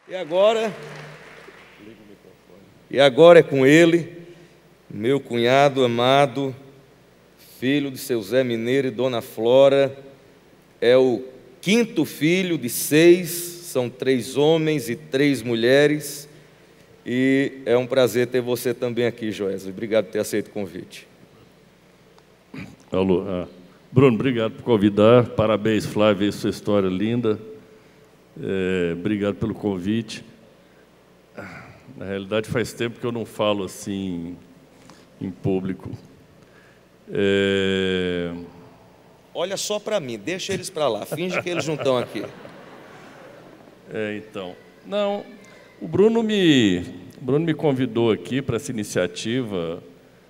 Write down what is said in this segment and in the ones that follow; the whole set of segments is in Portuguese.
E agora? E agora é com ele, meu cunhado amado, filho de seu Zé Mineiro e Dona Flora, é o quinto filho de 6, são 3 homens e 3 mulheres, e é um prazer ter você também aqui, Joesley. Obrigado por ter aceito o convite. Alô, Bruno, obrigado por convidar, parabéns, Flávio, sua história linda, obrigado pelo convite. Na realidade, faz tempo que eu não falo assim em público. Olha só para mim, deixa eles para lá, finge que eles não estão aqui. Então, não, o Bruno me convidou aqui para essa iniciativa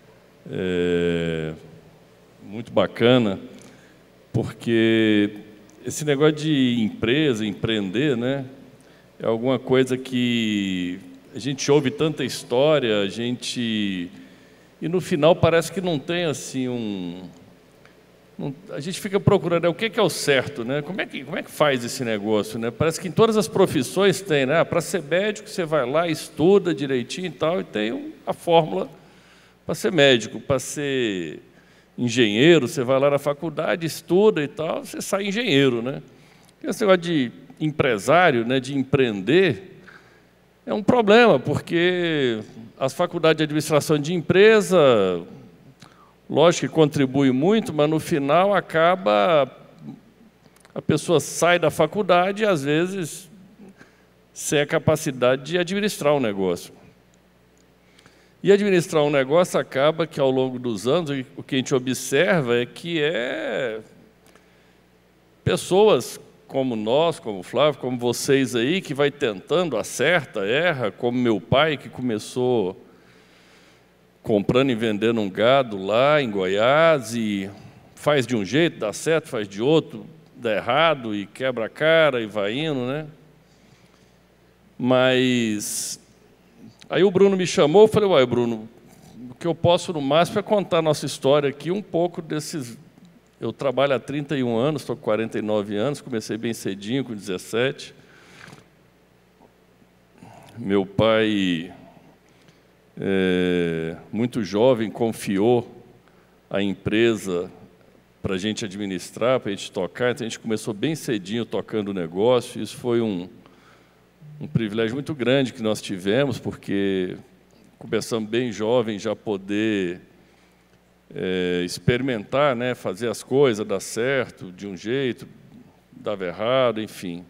muito bacana, porque esse negócio de empresa, empreender, né, é alguma coisa que a gente ouve tanta história, e no final parece que não tem assim a gente fica procurando o que é o certo, né? Como é que faz esse negócio, né? Parece que em todas as profissões tem, né? Para ser médico você vai lá, estuda direitinho e tal, e tem a fórmula para ser médico. Para ser engenheiro, você vai lá na faculdade, estuda e tal, você sai engenheiro, né? Esse negócio de empresário, né, de empreender, é um problema, porque as faculdades de administração de empresa, lógico que contribui muito, mas no final acaba, a pessoa sai da faculdade e às vezes sem a capacidade de administrar um negócio. E administrar um negócio acaba que ao longo dos anos, o que a gente observa é que pessoas como nós, como o Flávio, como vocês aí, que vai tentando, acerta, erra, como meu pai, que começou comprando e vendendo um gado lá em Goiás, e faz de um jeito, dá certo, faz de outro, dá errado, e quebra a cara, e vai indo, né? Mas aí o Bruno me chamou, eu falei, uai, Bruno, o que eu posso no máximo é contar a nossa história aqui, um pouco desses... Eu trabalho há 31 anos, estou com 49 anos, comecei bem cedinho, com 17. Meu pai, muito jovem, confiou a empresa para a gente administrar, para a gente tocar, então a gente começou bem cedinho tocando o negócio. Isso foi um privilégio muito grande que nós tivemos, porque começamos bem jovem já poder experimentar, né, fazer as coisas, dar certo de um jeito, dava errado, enfim.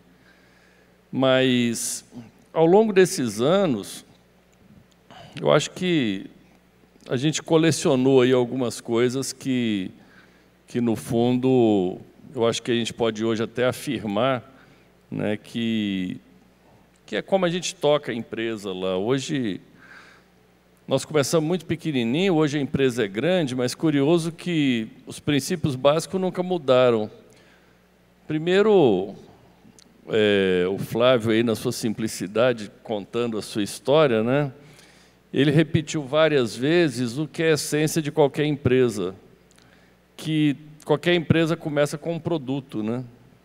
Mas, ao longo desses anos, eu acho que a gente colecionou aí algumas coisas que no fundo, eu acho que a gente pode hoje até afirmar, né, que é como a gente toca a empresa lá. Hoje, nós começamos muito pequenininho, hoje a empresa é grande, mas curioso que os princípios básicos nunca mudaram. Primeiro, o Flávio, aí, na sua simplicidade, contando a sua história, né, ele repetiu várias vezes o que é a essência de qualquer empresa, que qualquer empresa começa com um produto, né?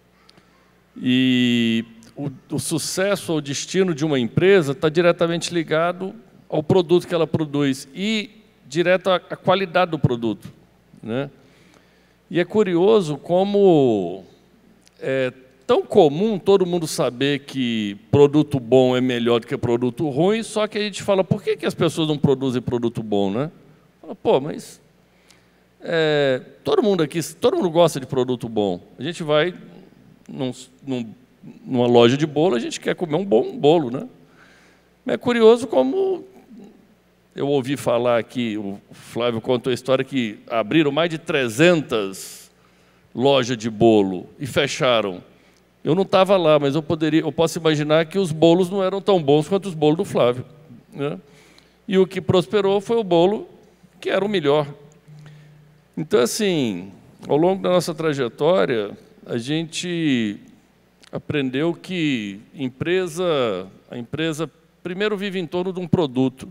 E o sucesso ou o destino de uma empresa está diretamente ligado ao produto que ela produz e direto à qualidade do produto, né? E é curioso como é tão comum todo mundo saber que produto bom é melhor do que produto ruim, só que a gente fala, por que as pessoas não produzem produto bom, né? Fala, pô, mas todo mundo aqui, todo mundo gosta de produto bom. A gente vai numa loja de bolo, a gente quer comer um bom bolo, né? Mas é curioso como eu ouvi falar aqui, o Flávio contou a história que abriram mais de 300 lojas de bolo e fecharam. Eu não estava lá, mas eu posso imaginar que os bolos não eram tão bons quanto os bolos do Flávio, né? E o que prosperou foi o bolo que era o melhor. Então, assim, ao longo da nossa trajetória, a gente aprendeu que a empresa primeiro vive em torno de um produto.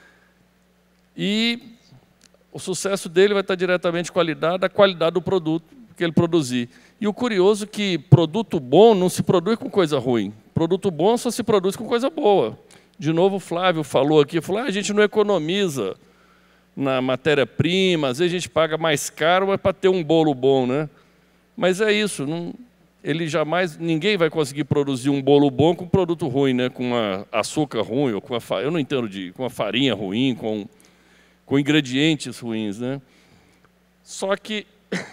E o sucesso dele vai estar diretamente ligado à qualidade do produto que ele produzir. E o curioso é que produto bom não se produz com coisa ruim. Produto bom só se produz com coisa boa. De novo, o Flávio falou aqui, a gente não economiza na matéria-prima, às vezes a gente paga mais caro, mas para ter um bolo bom, né? Mas é isso, ninguém vai conseguir produzir um bolo bom com produto ruim, né? Com açúcar ruim, ou eu não entendo com a farinha ruim, com ingredientes ruins, né? Só que,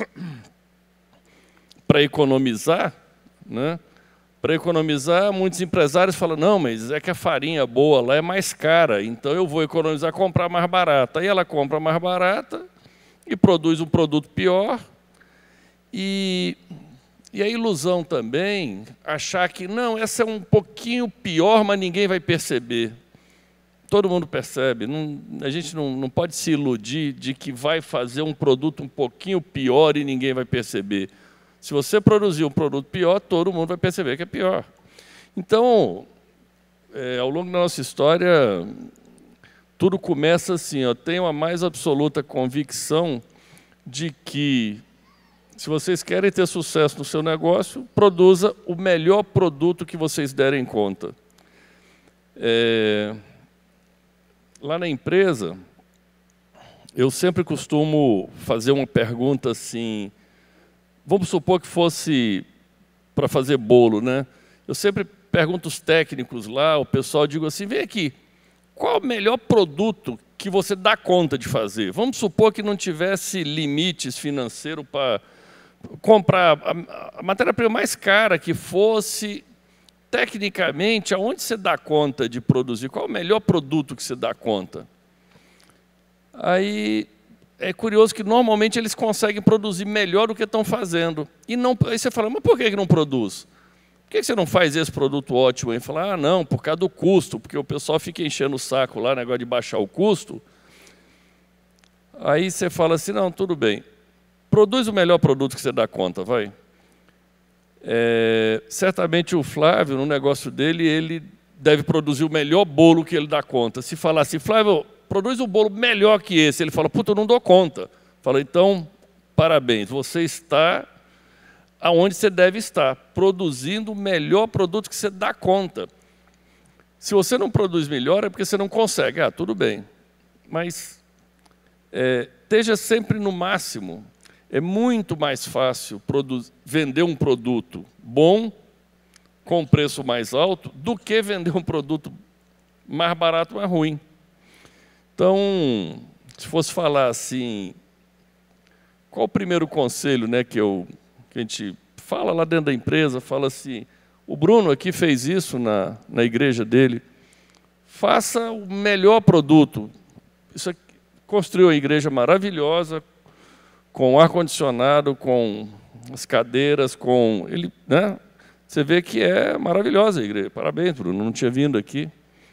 para economizar, né? Para economizar, muitos empresários falam, não, mas é que a farinha boa lá é mais cara, então eu vou economizar, comprar mais barata. Aí ela compra mais barata e produz um produto pior. E a ilusão também, achar que, não, essa é um pouquinho pior, mas ninguém vai perceber. Todo mundo percebe. A gente não pode se iludir de que vai fazer um produto um pouquinho pior e ninguém vai perceber. Se você produzir um produto pior, todo mundo vai perceber que é pior. Então, ao longo da nossa história, tudo começa assim. Eu tenho a mais absoluta convicção de que, se vocês querem ter sucesso no seu negócio, produza o melhor produto que vocês derem conta. Lá na empresa, eu sempre costumo fazer uma pergunta assim. Vamos supor que fosse para fazer bolo, né? Eu sempre pergunto os técnicos lá, o pessoal, digo assim, vem aqui, qual é o melhor produto que você dá conta de fazer? Vamos supor que não tivesse limites financeiros para comprar a matéria-prima mais cara que fosse, tecnicamente, aonde você dá conta de produzir? Qual é o melhor produto que você dá conta? Aí é curioso que, normalmente, eles conseguem produzir melhor do que estão fazendo. Aí você fala, mas por que não produz? Por que você não faz esse produto ótimo? Aí fala, não, por causa do custo, porque o pessoal fica enchendo o saco lá, negócio de baixar o custo. Aí você fala assim, não, tudo bem. Produz o melhor produto que você dá conta, vai. Certamente o Flávio, no negócio dele, ele deve produzir o melhor bolo que ele dá conta. Se falar assim, Flávio, produz um bolo melhor que esse, ele fala, puta, eu não dou conta. Fala, então, parabéns, você está aonde você deve estar, produzindo o melhor produto que você dá conta. Se você não produz melhor, é porque você não consegue. Tudo bem. Mas esteja sempre no máximo. É muito mais fácil vender um produto bom, com preço mais alto, do que vender um produto mais barato, mais ruim. Então, se fosse falar assim, qual o primeiro conselho, né, que a gente fala lá dentro da empresa, fala assim, o Bruno aqui fez isso na igreja dele, faça o melhor produto. Isso aqui, construiu uma igreja maravilhosa, com ar-condicionado, com as cadeiras, né? Você vê que é maravilhosa a igreja. Parabéns, Bruno, não tinha vindo aqui.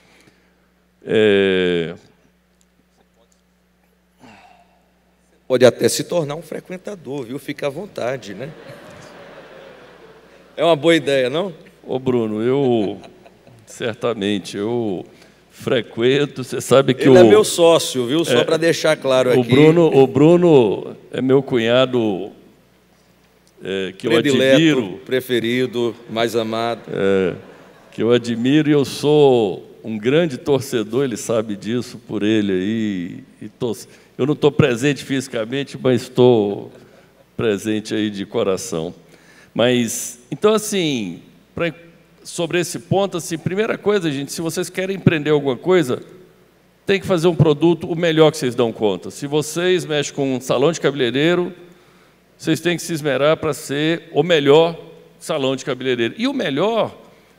Pode até se tornar um frequentador, viu? Fica à vontade, né? É uma boa ideia, não? Ô, Bruno, certamente, eu frequento, você sabe que ele é meu sócio, viu? Só para deixar claro aqui. O Bruno é meu cunhado, que predileto, eu admiro. Preferido, mais amado. Que eu admiro, e eu sou um grande torcedor, ele sabe disso, por ele aí. Eu não estou presente fisicamente, mas estou presente aí de coração. Mas, então, assim, sobre esse ponto, assim, primeira coisa, gente, se vocês querem empreender alguma coisa, tem que fazer um produto o melhor que vocês dão conta. Se vocês mexem com um salão de cabeleireiro, vocês têm que se esmerar para ser o melhor salão de cabeleireiro. E o melhor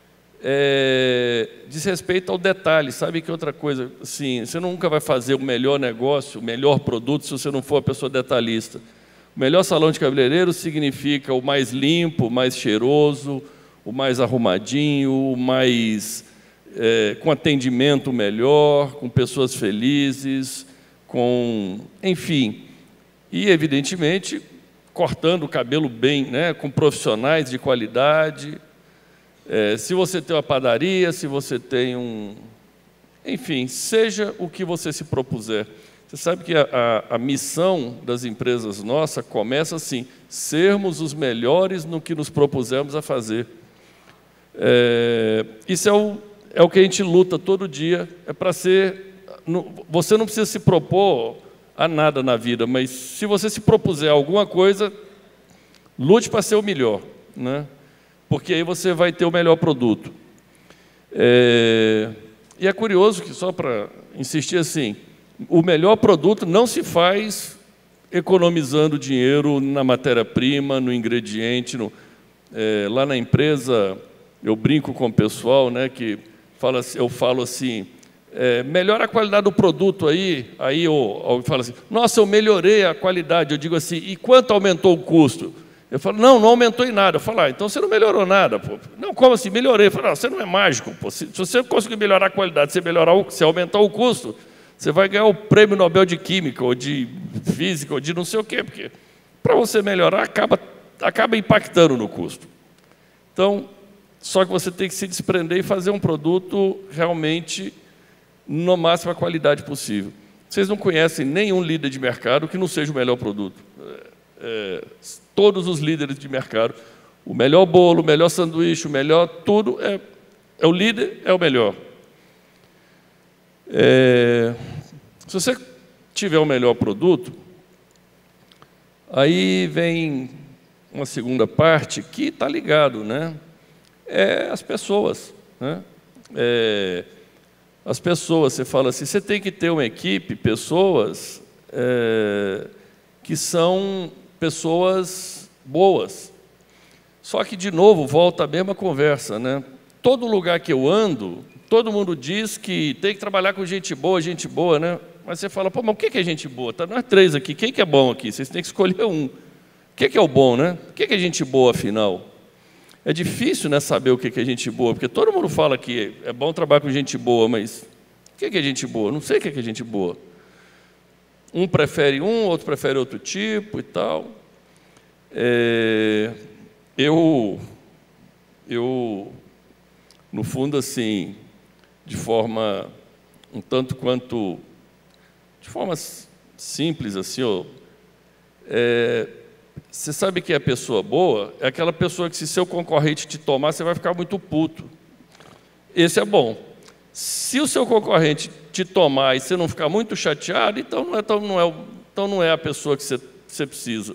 diz respeito ao detalhe. Sabe que outra coisa, assim, você nunca vai fazer o melhor negócio, o melhor produto, se você não for uma pessoa detalhista. O melhor salão de cabeleireiro significa o mais limpo, o mais cheiroso, o mais arrumadinho, o mais com atendimento melhor, com pessoas felizes, enfim. E, evidentemente, cortando o cabelo bem, né, com profissionais de qualidade. Se você tem uma padaria, se você tem enfim, seja o que você se propuser. Você sabe que a missão das empresas nossas começa assim, sermos os melhores no que nos propusemos a fazer. Isso é o que a gente luta todo dia, é para ser... Você não precisa se propor a nada na vida, mas se você se propuser alguma coisa, lute para ser o melhor, né? Porque aí você vai ter o melhor produto. E é curioso que, só para insistir assim, o melhor produto não se faz economizando dinheiro na matéria-prima, no ingrediente. Lá na empresa, eu brinco com o pessoal, né, que eu falo assim, melhora a qualidade do produto aí alguém fala assim, nossa, eu melhorei a qualidade. Eu digo assim, e quanto aumentou o custo? Eu falo, não aumentou em nada. Eu falo, então você não melhorou nada. Pô. Não, como assim? Melhorei. Eu falo, não, você não é mágico. Pô. Se você conseguir melhorar a qualidade, se aumentar o custo, você vai ganhar o prêmio Nobel de Química, ou de Física, ou de não sei o quê, porque para você melhorar, acaba impactando no custo. Então, só que você tem que se desprender e fazer um produto realmente na máxima qualidade possível. Vocês não conhecem nenhum líder de mercado que não seja o melhor produto. Todos os líderes de mercado, o melhor bolo, o melhor sanduíche, o melhor tudo, o líder é o melhor. Se você tiver o melhor produto, aí vem uma segunda parte que está ligado, né? As pessoas, né? As pessoas, você fala assim, você tem que ter uma equipe, pessoas que são pessoas boas. Só que, de novo, volta a mesma conversa, né? Todo lugar que eu ando, todo mundo diz que tem que trabalhar com gente boa, né? Mas você fala, pô, mas o que é gente boa? Tá, nós três aqui, quem que é bom aqui? Vocês têm que escolher um. O que é o bom, né? O que é gente boa, afinal? É difícil, né, saber o que é gente boa, porque todo mundo fala que é bom trabalhar com gente boa, mas o que é gente boa? Não sei o que é gente boa. Um prefere outro prefere outro tipo e tal. Eu, no fundo, assim, de forma um tanto quanto, de forma simples, assim, você sabe que a pessoa boa é aquela pessoa que, se seu concorrente te tomar, você vai ficar muito puto. Esse é bom. Se o seu concorrente te tomar e você não ficar muito chateado, então não é a pessoa que você precisa.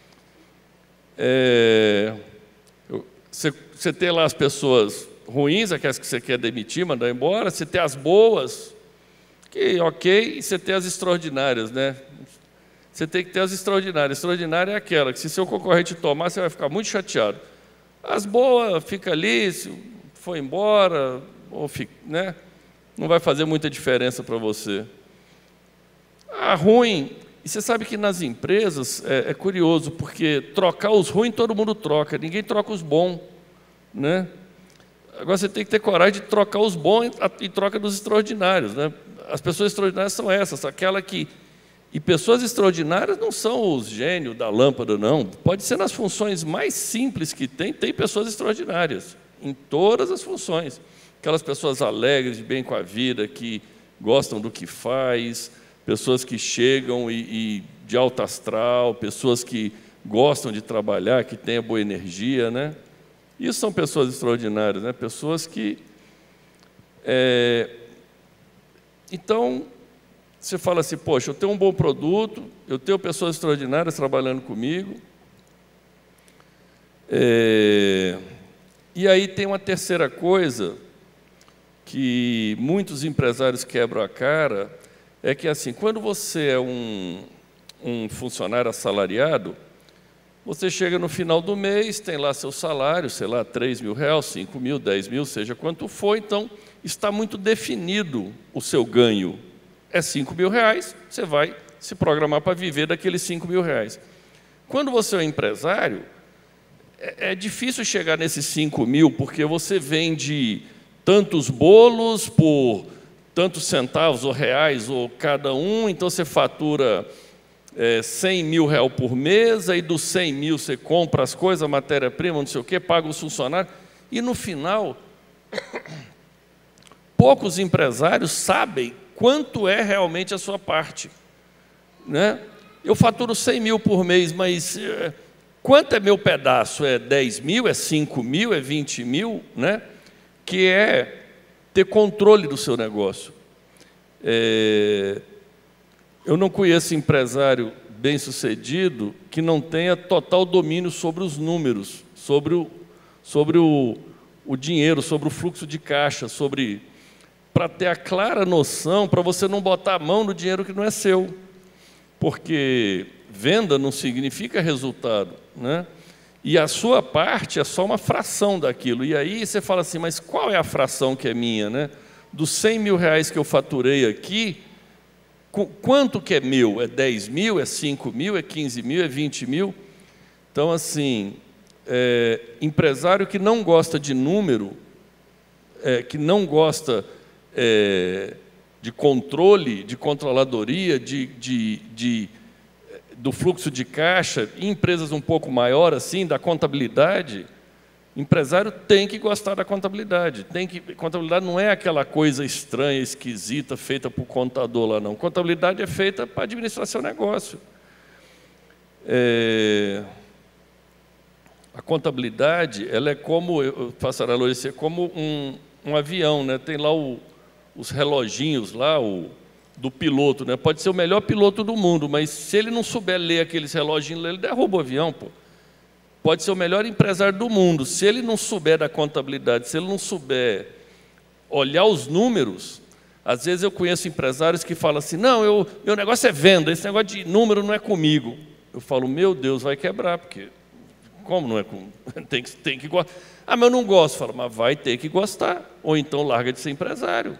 Você tem lá as pessoas ruins, aquelas que você quer demitir, mandar embora, você tem as boas, que ok, e você tem as extraordinárias, né? Você tem que ter as extraordinárias. Extraordinária é aquela que, se seu concorrente tomar, você vai ficar muito chateado. As boas, fica ali, se for embora, ou fica, né? Não vai fazer muita diferença para você. A ruim, e você sabe que nas empresas é curioso, porque trocar os ruins todo mundo troca, ninguém troca os bons, né? Agora você tem que ter coragem de trocar os bons em troca dos extraordinários, né? As pessoas extraordinárias são essas, aquela que... E pessoas extraordinárias não são os gênios da lâmpada, não. Pode ser nas funções mais simples que tem pessoas extraordinárias, em todas as funções. Aquelas pessoas alegres, de bem com a vida, que gostam do que faz, pessoas que chegam e de alto astral, pessoas que gostam de trabalhar, que têm a boa energia, né? Isso são pessoas extraordinárias, né? Pessoas que... Então, você fala assim, poxa, eu tenho um bom produto, eu tenho pessoas extraordinárias trabalhando comigo. E aí tem uma terceira coisa que muitos empresários quebram a cara, é que, assim, quando você é um funcionário assalariado, você chega no final do mês, tem lá seu salário, sei lá, R$3.000, 5.000, 10.000, seja quanto for, então está muito definido o seu ganho. É R$5.000, você vai se programar para viver daqueles R$5.000. Quando você é um empresário, é difícil chegar nesses 5.000, porque você vende tantos bolos por tantos centavos ou reais ou cada um, então você fatura R$100.000 por mês, aí dos 100.000 você compra as coisas, a matéria-prima, não sei o quê, paga os funcionários, e no final, poucos empresários sabem quanto é realmente a sua parte, né? Eu faturo 100.000 por mês, mas quanto é meu pedaço? É 10.000, é 5.000, é 20.000, né? que é ter controle do seu negócio. Eu não conheço empresário bem-sucedido que não tenha total domínio sobre os números, sobre o dinheiro, sobre o fluxo de caixa, para ter a clara noção, para você não botar a mão no dinheiro que não é seu. Porque venda não significa resultado, né? E a sua parte é só uma fração daquilo. E aí você fala assim, mas qual é a fração que é minha, né? Dos 100 mil reais que eu faturei aqui, quanto que é meu? É 10 mil, é 5 mil, é 15 mil, é 20 mil? Então, assim, empresário que não gosta de número, que não gosta de controle, de controladoria, do fluxo de caixa, em empresas um pouco maiores, assim, da contabilidade, empresário tem que gostar da contabilidade. Contabilidade não é aquela coisa estranha, esquisita, feita por contador lá, não. Contabilidade é feita para administrar seu negócio. A contabilidade, ela é como, eu faço a analogia, como um avião, né? Tem lá os reloginhos lá, do piloto, né? Pode ser o melhor piloto do mundo, mas se ele não souber ler aqueles reloginhos, ele derruba o avião, pô. Pode ser o melhor empresário do mundo, se ele não souber da contabilidade, se ele não souber olhar os números, às vezes eu conheço empresários que falam assim, não, meu negócio é venda, esse negócio de número não é comigo. Eu falo, meu Deus, vai quebrar, porque como não é comigo? Tem que gostar. Ah, mas eu não gosto. Falo, mas vai ter que gostar, ou então larga de ser empresário.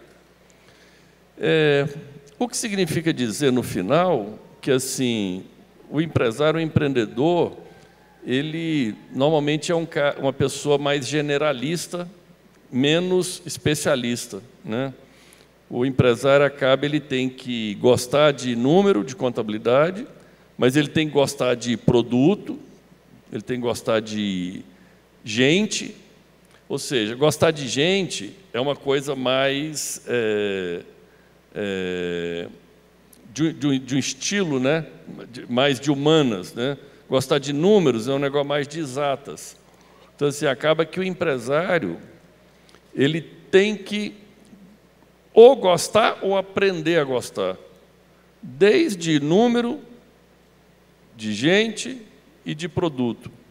O que significa dizer, no final, que assim, o empresário, o empreendedor, ele normalmente é uma pessoa mais generalista, menos especialista, né? O empresário ele tem que gostar de número, de contabilidade, mas ele tem que gostar de produto, ele tem que gostar de gente, ou seja, gostar de gente é uma coisa mais de um estilo, né? Mais de humanas, né? Gostar de números é um negócio mais de exatas. Então, assim, acaba que o empresário ele tem que ou gostar ou aprender a gostar, desde número, de gente e de produto.